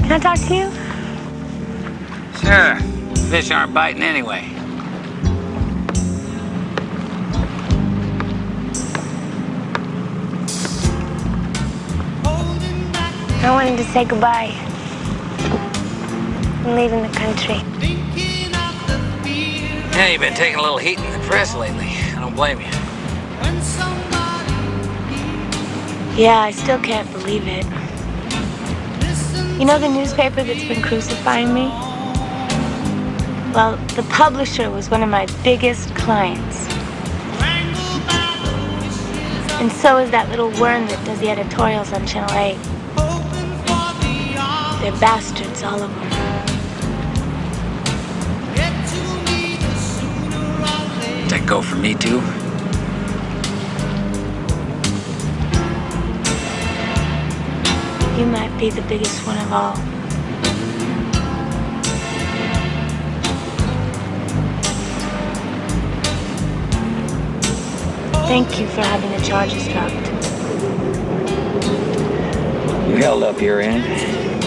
Can I talk to you? Sure. Fish aren't biting anyway. I wanted to say goodbye. I'm leaving the country. Yeah, you've been taking a little heat in the press lately. I don't blame you. Yeah, I still can't believe it. You know the newspaper that's been crucifying me? Well, the publisher was one of my biggest clients. And so is that little worm that does the editorials on Channel 8. They're bastards, all of them. Does that go for me, too? You might be the biggest one of all. Thank you for having the charges dropped. You held up your end.